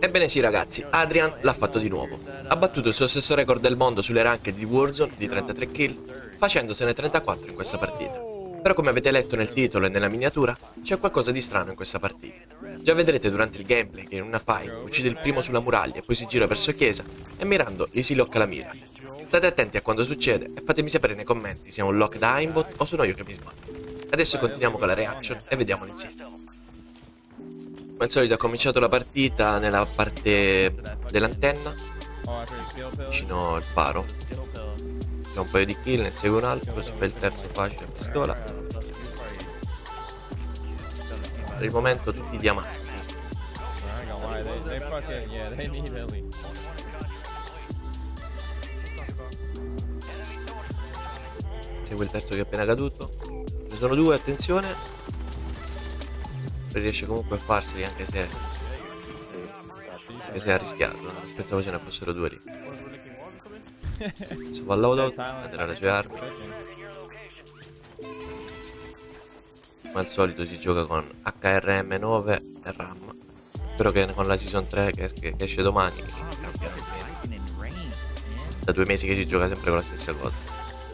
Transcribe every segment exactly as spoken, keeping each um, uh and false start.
Ebbene sì ragazzi, Adrian l'ha fatto di nuovo. Ha battuto il suo stesso record del mondo sulle ranked di Warzone di trentatré kill, facendosene trentaquattro in questa partita. Però come avete letto nel titolo e nella miniatura, c'è qualcosa di strano in questa partita. Già vedrete durante il gameplay che in una fight uccide il primo sulla muraglia e poi si gira verso chiesa e mirando gli si locca la mira. State attenti a quando succede e fatemi sapere nei commenti se è un lock da aimbot o sono io che mi sbaglio. Adesso continuiamo con la reaction e vediamolo insieme. Come al solito ha cominciato la partita nella parte dell'antenna, vicino al faro. C'è un paio di kill, ne segue un altro, si fa il terzo facile a pistola. Per il momento tutti diamanti. Segue il terzo che è appena caduto. Ne sono due, attenzione. Riesce comunque a farseli anche se anche se ha rischiato. Non pensavo ce ne fossero due lì. Adesso va all'auto, prenderà le sue armi. Come al solito si gioca con H R M nove e RAM. Spero che con la season tre che, che esce domani cambia. Da due mesi che si gioca sempre con la stessa cosa.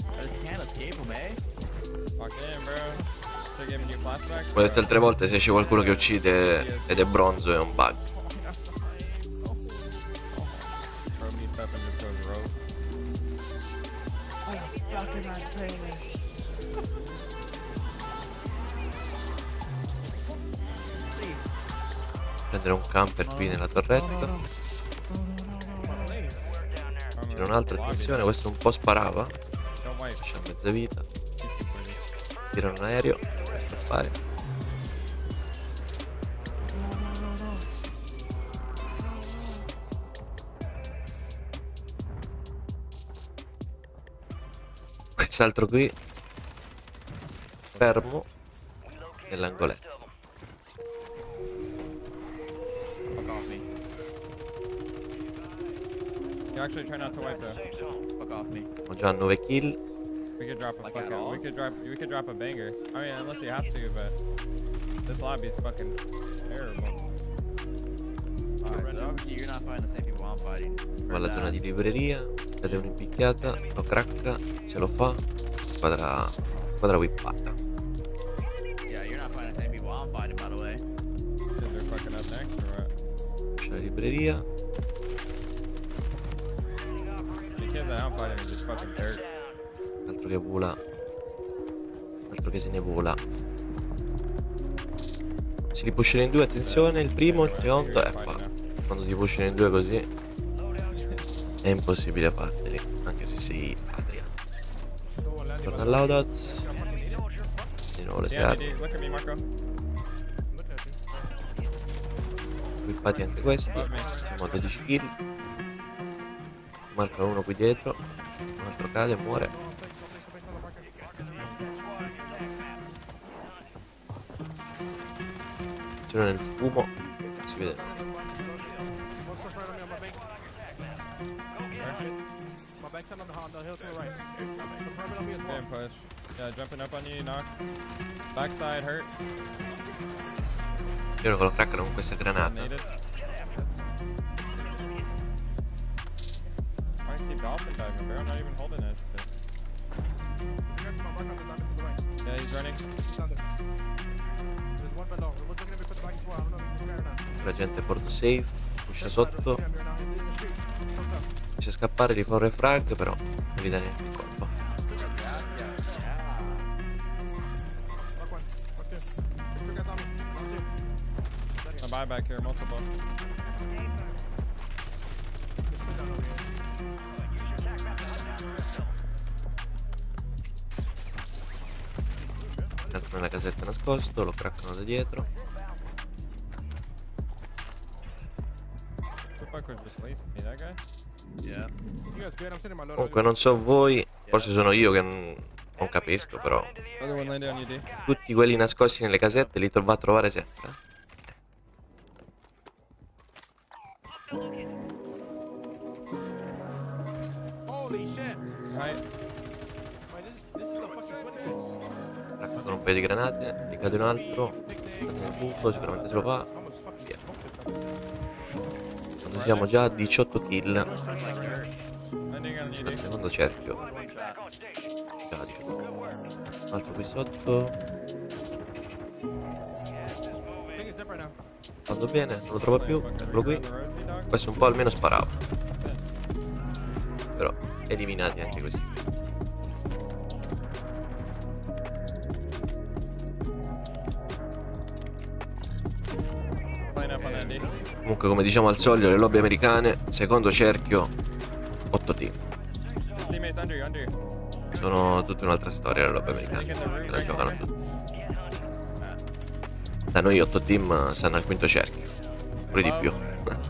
Come ho detto altre volte, se esce qualcuno che uccide ed è bronzo è un bug. Prendere un camper qui nella torretta. C'era un altro, attenzione, questo un po' sparava. Lascia mezza vita. Tira un aereo. Fare. Quest'altro qui fermo nell'angoletto. Ho già nove kill. We could drop a like fucking. We could drop. We could drop a banger. I mean, unless you have to, but this lobby is fucking terrible. Alright, so obviously you're not fighting the same people I'm fighting. Va alla zona di libreria, date un'impicchiata, lo cracca, se lo fa, squadra, squadra whippata. Yeah, you're not fighting the same people I'm fighting, by the way. They're fucking up next or what? Lascia la libreria. The kids that I'm fighting are just fucking dirt. Altro che vola. Altro che se ne vola. Si ripushano in due, attenzione, il primo, il secondo e fa. Quando ti pushano in due così è impossibile farteli, anche se sei Adrian. Torna all'autot. Di nuovo le sue armi. Equipati anche questi. Siamo a dodici kill. Marcano uno qui dietro. Un altro cade e muore. Nel fumo si vede. Push. Yeah, jumping up on you, knock. Backside hurt. Io lo craccano con questa granata. Why keep dolphin diving, bro? I'm not even holding that shit. Yeah, he's running. La gente porta safe, pusha sotto, riesce a scappare, di fare frag, però non gli dà neanche il colpo. A buyback here, multiple. Entra nella casetta nascosto, lo craccano da dietro. Comunque non so voi, forse sono io che non, non capisco, però tutti quelli nascosti nelle casette li va a trovare sempre. Raccolgono un paio di granate, ne cade un altro, nel buco, sicuramente se lo fa. Via. Adesso siamo già a diciotto kill. Landing on you, Al D. secondo cerchio. Già diciotto. Un altro qui sotto. Quando viene, non lo trova più. Eccolo qui. Questo un po' almeno sparava. Però eliminati anche questi. Playing up on that D. Comunque, come diciamo al solito, le lobby americane, secondo cerchio, otto team. His teammates under you, under you. Sono tutta un'altra storia le lobby americane. Se la giocano tutti. Da noi otto team stanno al quinto cerchio. Pure di più.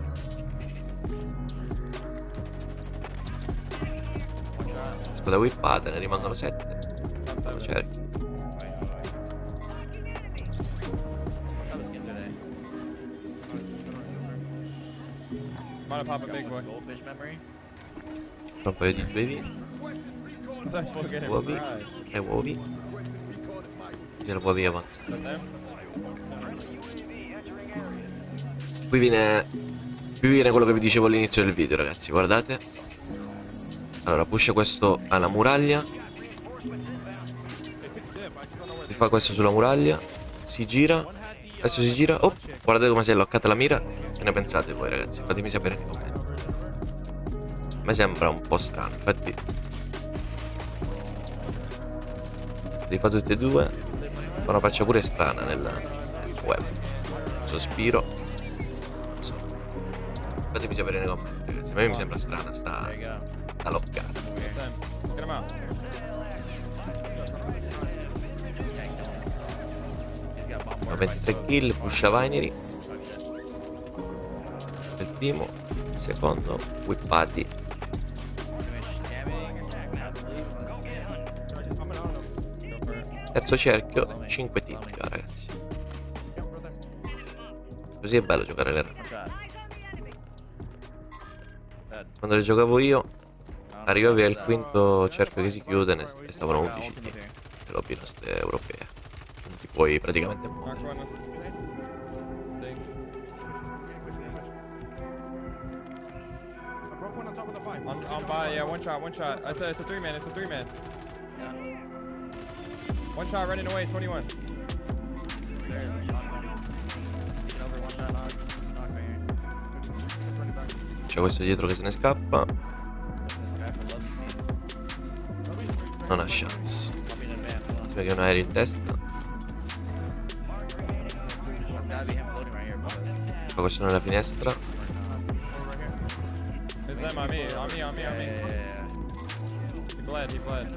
Squadra whippata, ne rimangono sette. Quinto cerchio. Might pop a big boy. Goldfish memory. Tra un paio di J V. That fool getting Uovi. fried. Tre uovi. E la uovi avanza. But them? Qui viene. Qui viene quello che vi dicevo all'inizio del video, ragazzi. Guardate. Allora, pusha questo alla muraglia. Si fa questo sulla muraglia. Si gira. Adesso si gira. Oh, guardate come si è loccata la mira. Che ne pensate voi, ragazzi? Fatemi sapere nei commenti. A me sembra un po' strano. Infatti li fa tutti e due. Fa una faccia pure strana nel, nel web. Sospiro. Non so. Fatemi sapere nei commenti, ragazzi. A me mi sembra strana sta, There you go. sta loccata. That's them. Get him out. He's got bombarded by ventitré kill, pusha Vinery. Il primo, il secondo, whippati. Terzo cerchio, cinque team già, ragazzi. Così è bello giocare le run. Quando le giocavo io, arrivavi al quinto cerchio che si chiude ne- e stavano undici team. Le lobby nostre europee. Non ti puoi praticamente muovere. Knock one. Dig. On, on by, yeah, one shot, one shot. It's a, it's a three man, it's a three man. One shot running away, twenty-one. C'è questo dietro che se ne scappa. Non ha chance. Perché un aereo in testa. Fa questo nella finestra. It's them on me, on me, on me, on me. He bled, he bled.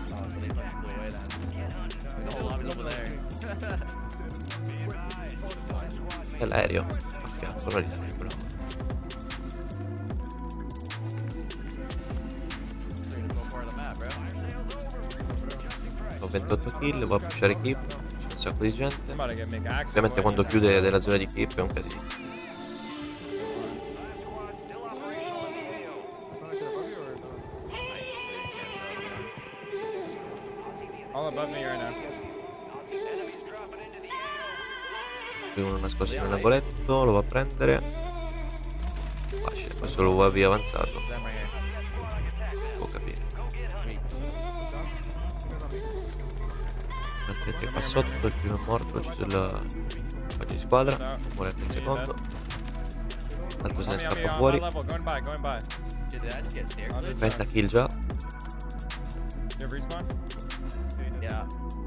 È l'aereo. A fianco, non riesco, però. Ho ventotto kill, va a pushare keep. C'è un sacco di gente. I'm about to get make axe. Ovviamente quando chiude della zona di keep è un casino. All above me right now. Qui uno nascosto in un angoletto, lo va a prendere. Facile, questo lo va via avanzato. Può capire. Attenti qua sotto, il primo è morto, c'è sulla faccia di squadra. Muore anche il secondo. L'altro se On ne me, on me, scappa on fuori. my level, going by, going by. Did I just get stared? On this trenta side. kill già. You have respawn? Yeah.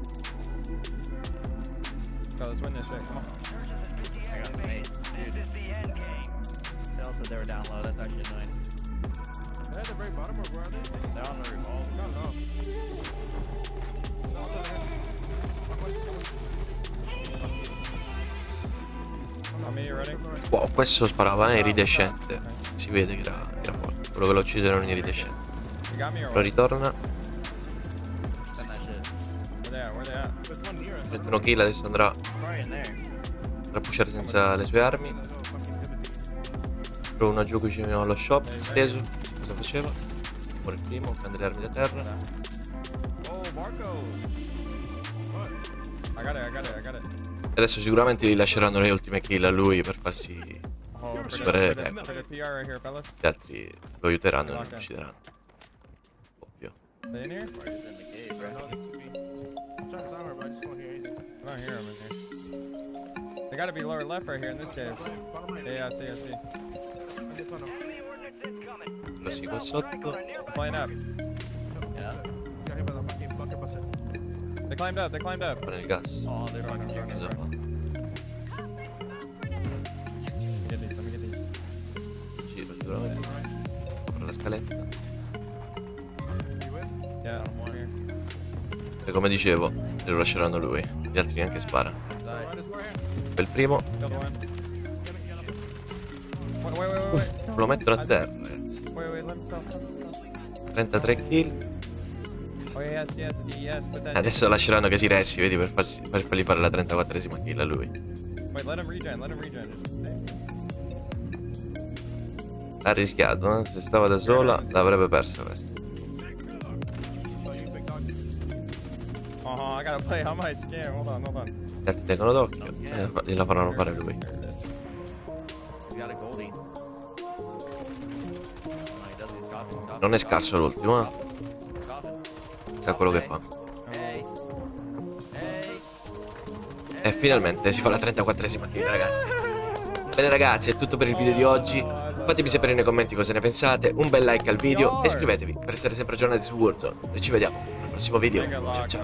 Go, let's win this shit, come on. I got an eight. Dude. They all said they were down low. That's actually annoying. They're at the very bottom or where are they? They're on the roof. Oh, No, no. On me, you ready? Wow, questo sparava in iridescente. Si vede che era, che era forte. Quello che l'ho ucciso era un iridescente. You got me or Però what? ritorna. send that shit. Where they at, where they at? There's one near us. trentuno kill, adesso andrà, Probably in there. andrà a pushare senza le sue armi. Trovo una giù vicino allo shop, steso. Cosa faceva? Muore il primo, prende le armi da terra. Oh, Marco. I got it, I got it, I got it. E adesso sicuramente gli lasceranno le ultime kill a lui per farsi Oh, per superare il Put a, record. put a P R right here, fellas. Gli altri lo aiuteranno e lo uccideranno. Ovvio. They in here? Right, it's in the cave, bro. I'm trying to sound her, but I just don't hear anything. I don't hear them in here. They gotta be lower left right here in this cave. Bottom right. Yeah, yeah, I see, I see. I just found him. Così qua sotto. Flying up. Yeah. Got hit by the fucking bucket buster. They climbed up, they climbed up. Qua nel gas. Oh, they're fucking Cosa chickens, fa? bro. Let me get these, let me get these. Giro sicuramente. Apro la scaletta. You with? Yeah, one here. E come dicevo, lo lasceranno lui. Gli altri neanche sparano. Side. Right, is right here. Per il primo Killed one. Get it, get it. Wait, wait, wait, wait. lo mettono a terra, ragazzi. Wait, wait, let himself. Let himself. trentatré kill. Oh, yes, yes, yes, put that. Adesso lasceranno che si ressi, vedi, per, farsi, per fargli fare la trentaquattresima kill a lui. Wait, let him regen, let him regen. Ha rischiato, eh? Se stava da sola l'avrebbe persa questa. So you big dog. Oh, I gotta play. How might scam? Hold on, hold on. Gli altri tengono d'occhio e fa- gliela faranno fare lui. There it is. We got a Goldie. No, he doesn't. He's coughing, coughing, Non è coughing, scarso l'ultimo, eh? coughing. Sa quello che fa. Hey. Hey. E finalmente si fa la trentaquattresima kill, ragazzi. Bene ragazzi, è tutto per il video di oggi. Fatemi sapere nei commenti cosa ne pensate, un bel like al video e iscrivetevi per essere sempre aggiornati su Warzone. E ci vediamo nel prossimo video. Ciao ciao.